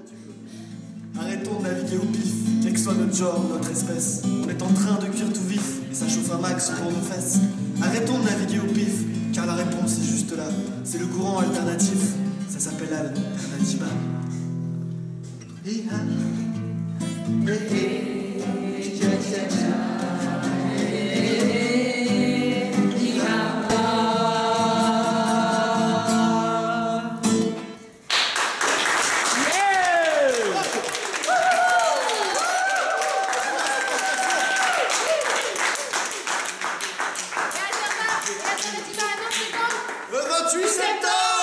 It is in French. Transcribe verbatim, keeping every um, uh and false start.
Arrêtons de naviguer au pif, quel que soit notre genre, notre espèce. On est en train de cuire tout vif, et ça chauffe un max pour nos fesses. Arrêtons de naviguer au pif, car la réponse est juste là. C'est le courant alternatif, ça s'appelle Alternativa. Le vingt-huit septembre